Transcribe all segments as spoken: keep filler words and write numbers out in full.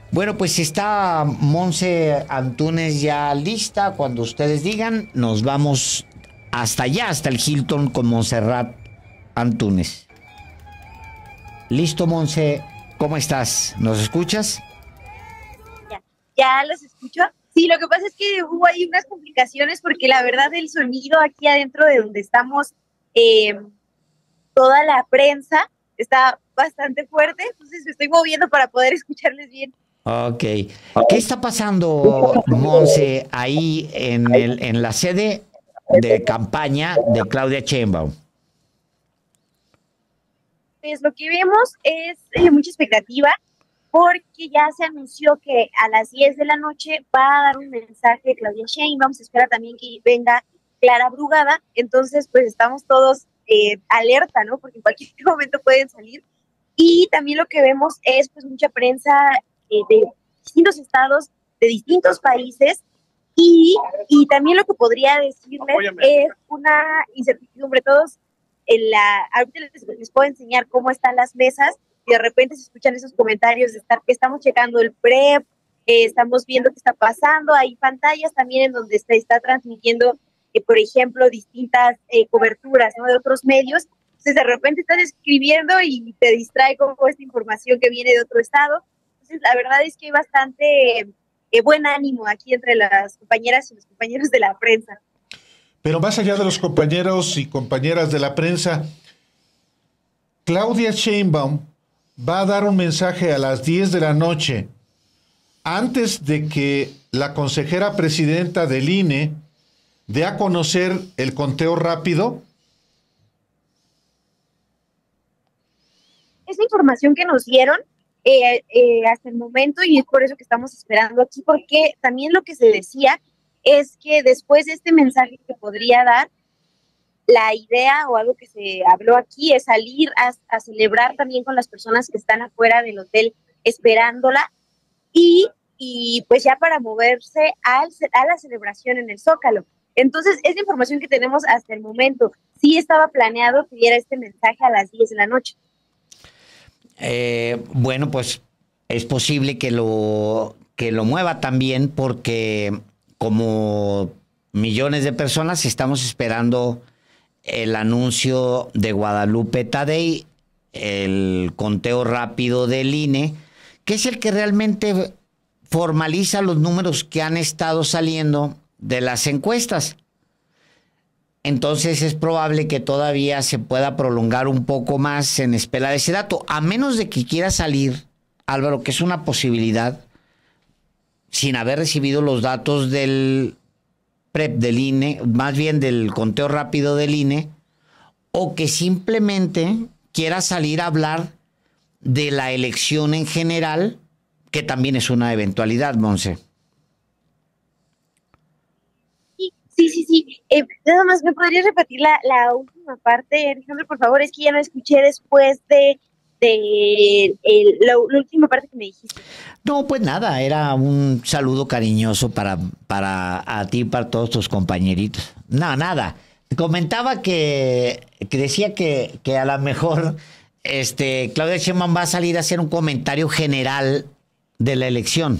Bueno, pues está Monse Antunes ya lista. Cuando ustedes digan, nos vamos hasta allá, hasta el Hilton con Montserrat Antunes. Listo, Monse, ¿cómo estás? ¿Nos escuchas? Ya, ya los escucho. Sí, lo que pasa es que hubo ahí unas complicaciones porque la verdad el sonido aquí adentro de donde estamos, eh, toda la prensa está bastante fuerte, entonces me estoy moviendo para poder escucharles bien. Ok. ¿Qué está pasando, Monse, ahí en, el, en la sede de campaña de Claudia Sheinbaum? Pues lo que vemos es eh, mucha expectativa porque ya se anunció que a las diez de la noche va a dar un mensaje Claudia Sheinbaum, se espera también que venga Clara Brugada, entonces pues estamos todos eh, alerta, ¿no? Porque en cualquier momento pueden salir. Y también lo que vemos es pues mucha prensa eh, de distintos estados, de distintos países, y, y también lo que podría decirles es una incertidumbre. Todos en la, ahorita les, les puedo enseñar cómo están las mesas y de repente se escuchan esos comentarios de estar que estamos checando el prep, eh, estamos viendo qué está pasando. Hay pantallas también en donde se está transmitiendo, eh, por ejemplo, distintas eh, coberturas, ¿no?, de otros medios. Entonces de repente estás escribiendo y te distrae con esta información que viene de otro estado. Entonces la verdad es que hay bastante eh, buen ánimo aquí entre las compañeras y los compañeros de la prensa. Pero más allá de los compañeros y compañeras de la prensa, Claudia Sheinbaum va a dar un mensaje a las diez de la noche, antes de que la consejera presidenta del I N E dé a conocer el conteo rápido. Esa información que nos dieron eh, eh, hasta el momento, y es por eso que estamos esperando aquí, porque también lo que se decía es que después de este mensaje que podría dar, la idea o algo que se habló aquí es salir a, a celebrar también con las personas que están afuera del hotel esperándola, y, y pues ya para moverse al, a la celebración en el Zócalo. Entonces, es la información que tenemos hasta el momento. Sí estaba planeado que diera este mensaje a las diez de la noche. Eh, bueno, pues es posible que lo, que lo mueva también porque como millones de personas estamos esperando el anuncio de Guadalupe Tadei, el conteo rápido del I N E, que es el que realmente formaliza los números que han estado saliendo de las encuestas. Entonces es probable que todavía se pueda prolongar un poco más en espera de ese dato, a menos de que quiera salir, Álvaro, que es una posibilidad, sin haber recibido los datos del PREP del I N E, más bien del conteo rápido del I N E, o que simplemente quiera salir a hablar de la elección en general, que también es una eventualidad, Monse. Sí, sí, sí, sí. Eh, nada más, ¿me podrías repetir la, la última parte, Alejandro, por favor? Es que ya no escuché después de, de el, la, la última parte que me dijiste. No, pues nada, era un saludo cariñoso para, para a ti y para todos tus compañeritos. No, nada. Comentaba que, que decía que, que a lo mejor este, Claudia Sheinbaum va a salir a hacer un comentario general de la elección.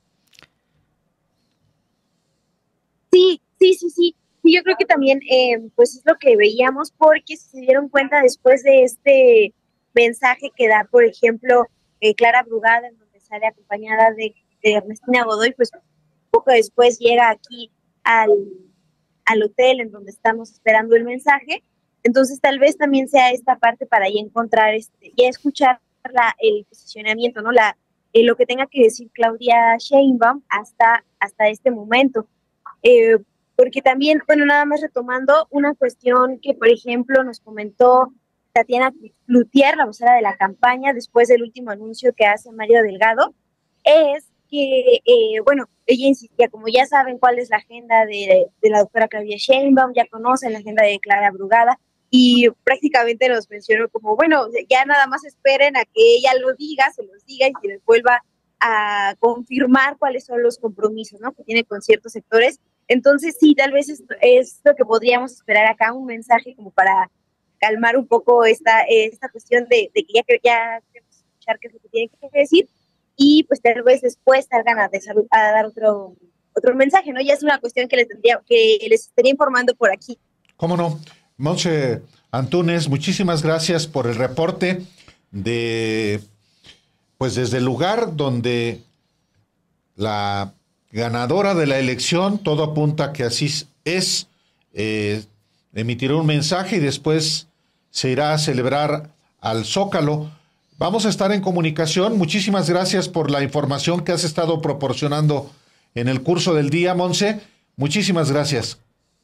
Sí, sí, sí, sí. Sí, yo creo que también, eh, pues es lo que veíamos, porque si se dieron cuenta después de este mensaje que da, por ejemplo, eh, Clara Brugada, en donde sale acompañada de, de Ernestina Godoy, pues poco después llega aquí al, al hotel en donde estamos esperando el mensaje. Entonces, tal vez también sea esta parte para ya encontrar, este, ya escuchar la, el posicionamiento, ¿no? La, eh, lo que tenga que decir Claudia Sheinbaum hasta, hasta este momento. Eh, Porque también, bueno, nada más retomando una cuestión que, por ejemplo, nos comentó Tatiana Cloutier, la vocera de la campaña, después del último anuncio que hace Mario Delgado, es que, eh, bueno, ella insistía, como ya saben cuál es la agenda de, de la doctora Claudia Sheinbaum, ya conocen la agenda de Clara Brugada, y prácticamente nos mencionó como, bueno, ya nada más esperen a que ella lo diga, se los diga y se les vuelva a confirmar cuáles son los compromisos, ¿no?, que tiene con ciertos sectores. Entonces, sí, tal vez es, es lo que podríamos esperar acá, un mensaje como para calmar un poco esta, esta cuestión de, de que ya, ya queremos escuchar qué es lo que tiene que decir. y pues tal vez después salgan a, a dar otro, otro mensaje, ¿no? Ya es una cuestión que les, tendría, que les estaría informando por aquí. ¿Cómo no? Montse Antúnez, muchísimas gracias por el reporte de, pues desde el lugar donde la ganadora de la elección, todo apunta que así es, eh, emitirá un mensaje y después se irá a celebrar al Zócalo. Vamos a estar en comunicación. Muchísimas gracias por la información que has estado proporcionando en el curso del día, Monse. Muchísimas gracias.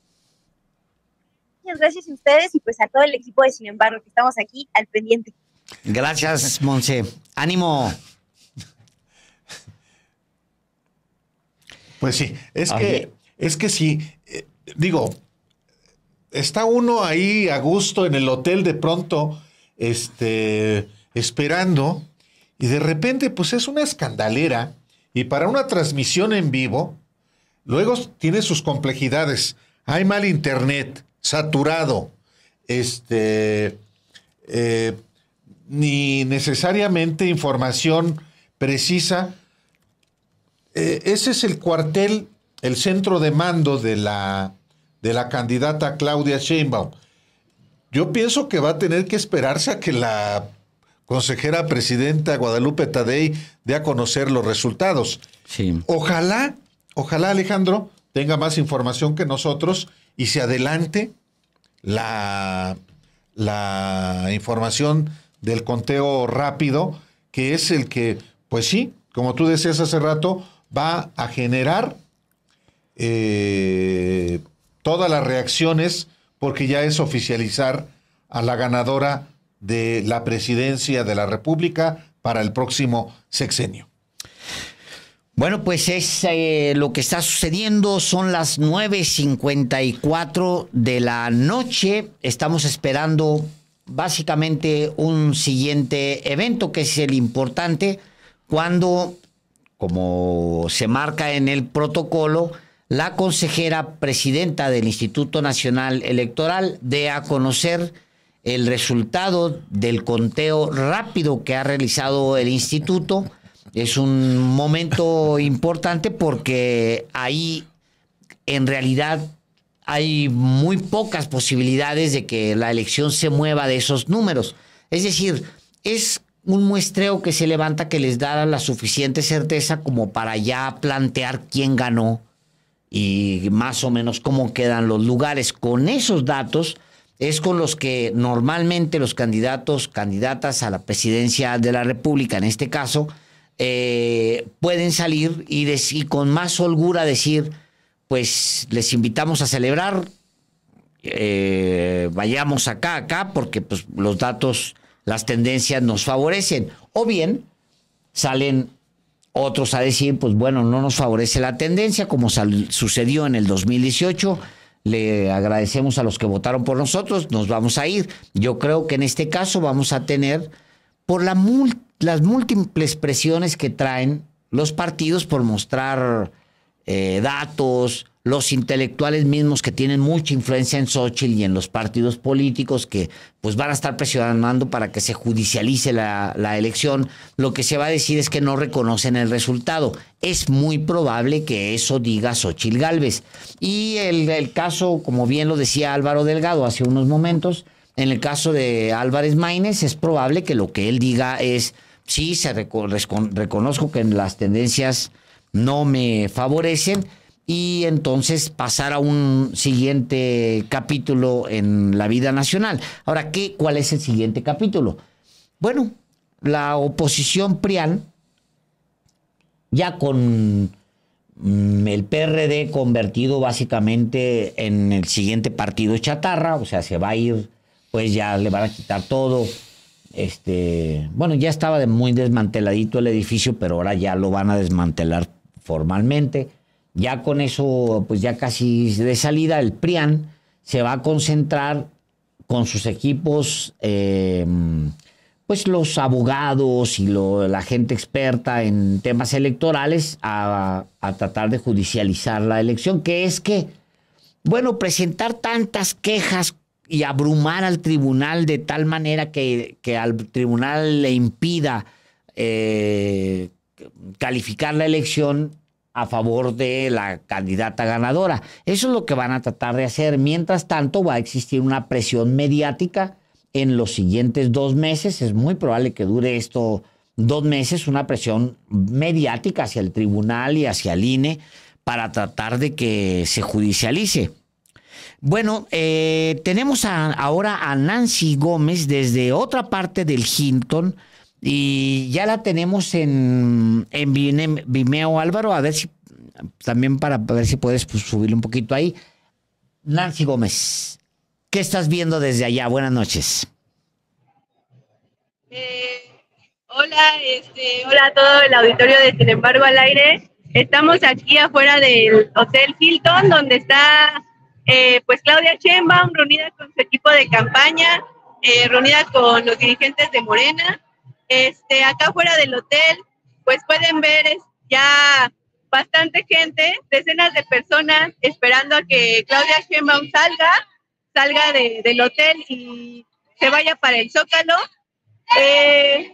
Muchas gracias a ustedes y pues a todo el equipo de Sin embargo, que estamos aquí al pendiente. Gracias, Monse. ¡Ánimo! Pues sí, es Oye. que, es que sí, eh, digo, está uno ahí a gusto en el hotel de pronto, este, esperando, y de repente, pues es una escandalera, y para una transmisión en vivo, luego tiene sus complejidades. Hay mal internet, saturado, este, eh, ni necesariamente información precisa. Eh, ese es el cuartel, el centro de mando de la, de la candidata Claudia Sheinbaum. Yo pienso que va a tener que esperarse a que la consejera presidenta Guadalupe Tadei dé a conocer los resultados. Sí. Ojalá, ojalá Alejandro tenga más información que nosotros y se adelante la, la información del conteo rápido, que es el que, pues sí, como tú decías hace rato, va a generar eh, todas las reacciones, porque ya es oficializar a la ganadora de la presidencia de la República para el próximo sexenio. Bueno, pues es eh, lo que está sucediendo. Son las nueve cincuenta y cuatro de la noche. Estamos esperando básicamente un siguiente evento, que es el importante, cuando, como se marca en el protocolo, la consejera presidenta del Instituto Nacional Electoral dé a conocer el resultado del conteo rápido que ha realizado el instituto. Es un momento importante porque ahí en realidad hay muy pocas posibilidades de que la elección se mueva de esos números. Es decir, es un muestreo que se levanta que les da la suficiente certeza como para ya plantear quién ganó y más o menos cómo quedan los lugares. Con esos datos es con los que normalmente los candidatos, candidatas a la presidencia de la República, en este caso, eh, pueden salir y, decir, con más holgura decir, pues les invitamos a celebrar, eh, vayamos acá, acá, porque pues, los datos, las tendencias nos favorecen. O bien salen otros a decir, pues bueno, no nos favorece la tendencia, como sal, sucedió en el dos mil dieciocho. Le agradecemos a los que votaron por nosotros, nos vamos a ir. Yo creo que en este caso vamos a tener, por la mul las múltiples presiones que traen los partidos por mostrar eh, datos, los intelectuales mismos que tienen mucha influencia en Xóchitl y en los partidos políticos que pues van a estar presionando para que se judicialice la, la elección. Lo que se va a decir es que no reconocen el resultado. Es muy probable que eso diga Xóchitl Gálvez. Y el, el caso, como bien lo decía Álvaro Delgado hace unos momentos, en el caso de Álvarez Maínez es probable que lo que él diga es, sí, se reco reconozco que las tendencias no me favorecen, y entonces pasar a un siguiente capítulo en la vida nacional. Ahora, ¿qué, ¿cuál es el siguiente capítulo? Bueno, la oposición PRIAN, ya con mm, el P R D convertido básicamente en el siguiente partido chatarra, o sea, se va a ir, pues ya le van a quitar todo. Este, bueno, ya estaba de muy desmanteladito el edificio, pero ahora ya lo van a desmantelar formalmente. Ya con eso, pues ya casi de salida, el PRIAN se va a concentrar con sus equipos, eh, pues los abogados y lo, la gente experta en temas electorales a, a tratar de judicializar la elección, que es que, bueno, presentar tantas quejas y abrumar al tribunal de tal manera que, que al tribunal le impida eh, calificar la elección a favor de la candidata ganadora. Eso es lo que van a tratar de hacer. Mientras tanto, va a existir una presión mediática en los siguientes dos meses. Es muy probable que dure esto dos meses, una presión mediática hacia el tribunal y hacia el I N E para tratar de que se judicialice. Bueno, eh, tenemos a, ahora a Nancy Gómez desde otra parte del Hilton y ya la tenemos en, en Vimeo, Álvaro, a ver si también para ver si puedes pues, subirle un poquito ahí. Nancy Gómez, ¿qué estás viendo desde allá? Buenas noches. Eh, hola, este, hola a todo el auditorio de Sin embargo al aire. Estamos aquí afuera del Hotel Hilton, donde está eh, pues Claudia Sheinbaum reunida con su equipo de campaña, eh, reunida con los dirigentes de Morena. Este, acá afuera del hotel, pues pueden ver es, ya bastante gente, decenas de personas esperando a que Claudia Sheinbaum salga, salga de, del hotel y se vaya para el Zócalo. Eh,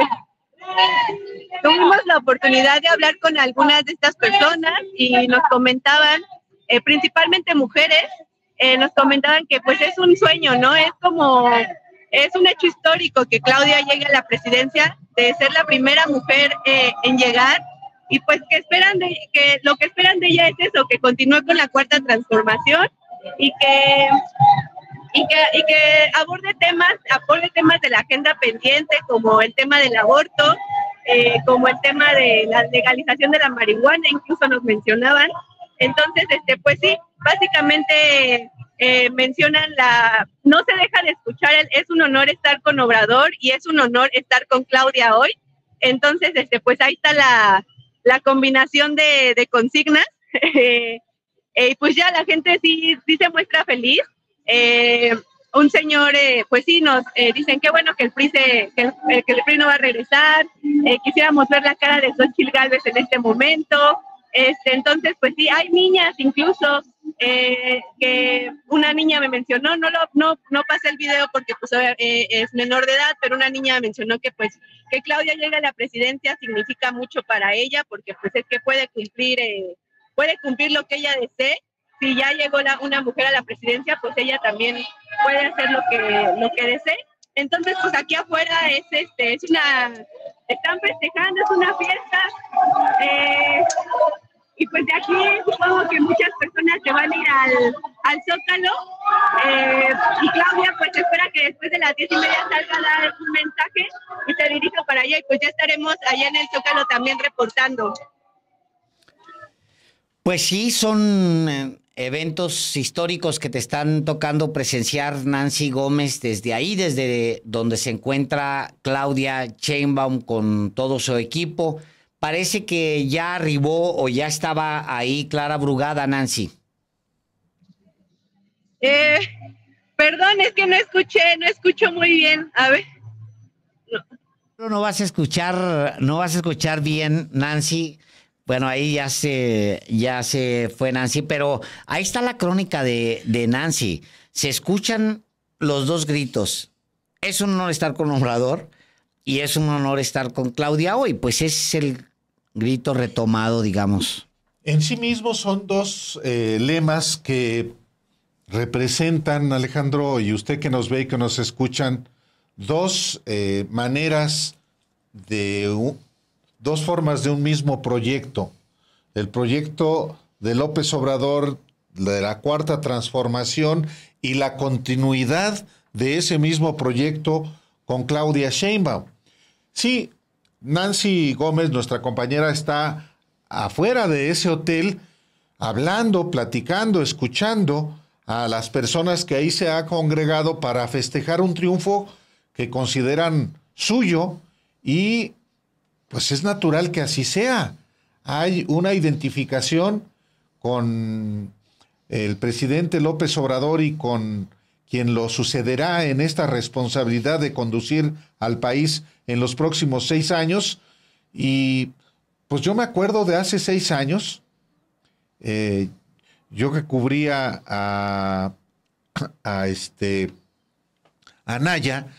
tuvimos la oportunidad de hablar con algunas de estas personas y nos comentaban, eh, principalmente mujeres, eh, nos comentaban que pues es un sueño, ¿no? Es como, es un hecho histórico que Claudia llegue a la presidencia, de ser la primera mujer eh, en llegar, y pues que esperan de, que lo que esperan de ella es eso, que continúe con la cuarta transformación y que Y que, y que aborde temas, aborde temas de la agenda pendiente, como el tema del aborto, eh, como el tema de la legalización de la marihuana, incluso nos mencionaban. Entonces, este, pues sí, básicamente eh, mencionan la, no se deja de escuchar, el, es un honor estar con Obrador y es un honor estar con Claudia hoy. Entonces, este, pues ahí está la, la combinación de, de consignas. eh, eh, pues ya la gente sí, sí se muestra feliz. Eh, un señor, eh, pues sí, nos eh, dicen qué bueno que el P R I, se, que, el, eh, que el P R I no va a regresar, eh, quisiéramos ver la cara de Xóchitl Gálvez en este momento. Este, entonces, pues sí, hay niñas incluso, eh, que una niña me mencionó, no lo no no pasé el video porque pues eh, es menor de edad, pero una niña mencionó que pues que Claudia llegue a la presidencia significa mucho para ella, porque pues es que puede cumplir, eh, puede cumplir lo que ella desee. Si ya llegó la, una mujer a la presidencia, pues ella también puede hacer lo que lo que desee. Entonces, pues aquí afuera es este es una están festejando, es una fiesta. Eh, y pues de aquí supongo que muchas personas se van a ir al, al Zócalo. Eh, y Claudia pues espera que después de las diez y media salga a dar un mensaje y se dirija para allá. Y pues ya estaremos allá en el Zócalo también reportando. Pues sí, son eventos históricos que te están tocando presenciar, Nancy Gómez, desde ahí, desde donde se encuentra Claudia Sheinbaum con todo su equipo. Parece que ya arribó o ya estaba ahí Clara Brugada, Nancy. Eh, perdón, es que no escuché, no escucho muy bien. A ver. No. No vas a escuchar, no vas a escuchar bien, Nancy. Bueno, ahí ya se, ya se fue Nancy, pero ahí está la crónica de, de Nancy. Se escuchan los dos gritos. Es un honor estar con Obrador y es un honor estar con Claudia hoy. Pues es el grito retomado, digamos. En sí mismos son dos eh, lemas que representan, Alejandro, y usted que nos ve y que nos escuchan, dos eh, maneras de... Un, dos formas de un mismo proyecto. El proyecto de López Obrador, de la Cuarta Transformación, y la continuidad de ese mismo proyecto con Claudia Sheinbaum. Sí, Nancy Gómez, nuestra compañera, está afuera de ese hotel hablando, platicando, escuchando a las personas que ahí se ha congregado para festejar un triunfo que consideran suyo, y pues es natural que así sea. Hay una identificación con el presidente López Obrador y con quien lo sucederá en esta responsabilidad de conducir al país en los próximos seis años. Y pues yo me acuerdo de hace seis años, eh, yo que cubría a, a, este, a Naya,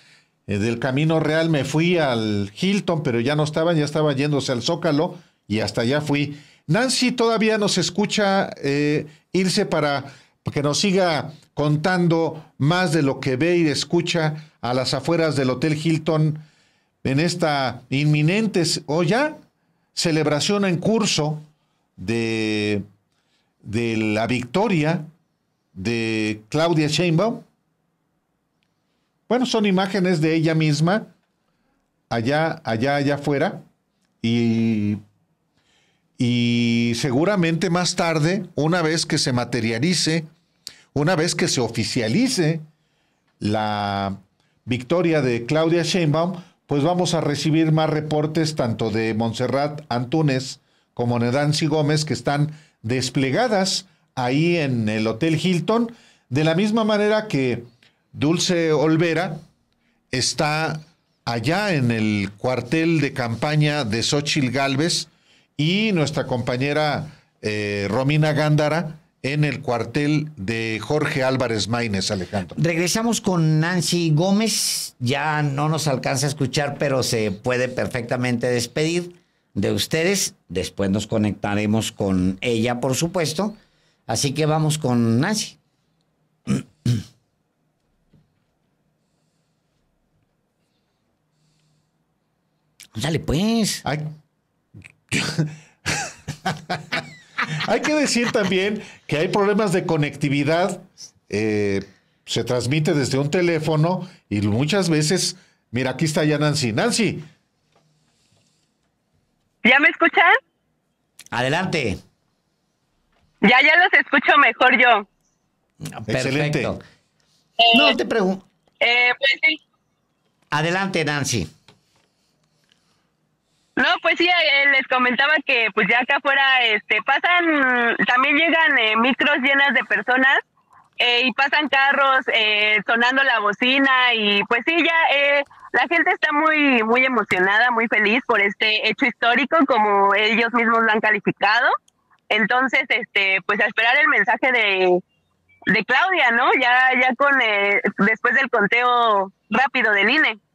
eh, del Camino Real me fui al Hilton, pero ya no estaban, ya estaba yéndose al Zócalo y hasta allá fui. Nancy todavía nos escucha, eh, irse para que nos siga contando más de lo que ve y escucha a las afueras del Hotel Hilton en esta inminente o ya celebración en curso de, de la victoria de Claudia Sheinbaum. Bueno, son imágenes de ella misma allá, allá, allá afuera y, y seguramente más tarde, una vez que se materialice, una vez que se oficialice la victoria de Claudia Sheinbaum, pues vamos a recibir más reportes tanto de Montserrat Antúnez como de Nancy Gómez, que están desplegadas ahí en el Hotel Hilton, de la misma manera que Dulce Olvera está allá en el cuartel de campaña de Xóchitl Gálvez y nuestra compañera eh, Romina Gándara en el cuartel de Jorge Álvarez Maínez, Alejandro. Regresamos con Nancy Gómez. Ya no nos alcanza a escuchar, pero se puede perfectamente despedir de ustedes. Después nos conectaremos con ella, por supuesto. Así que vamos con Nancy. Dale, pues. Ay. Hay que decir también que hay problemas de conectividad. Eh, se transmite desde un teléfono y muchas veces, mira, aquí está ya Nancy. Nancy. ¿Ya me escuchan? Adelante. Ya, ya los escucho mejor yo. Excelente. Perfecto. No te pregunto. Eh, pues sí. Adelante, Nancy. No, pues sí, eh, les comentaba que pues ya acá afuera este, pasan, también llegan eh, micros llenas de personas eh, y pasan carros eh, sonando la bocina y pues sí, ya eh, la gente está muy, muy emocionada, muy feliz por este hecho histórico como ellos mismos lo han calificado. Entonces, este, pues a esperar el mensaje de, de Claudia, ¿no? Ya, ya con, eh, después del conteo rápido del I N E.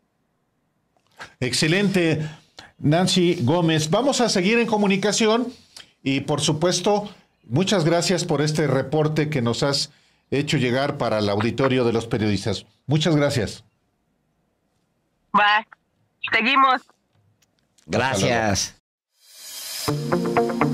Excelente, Nancy Gómez. Vamos a seguir en comunicación y, por supuesto, muchas gracias por este reporte que nos has hecho llegar para el auditorio de los periodistas. Muchas gracias. Va, seguimos. Gracias.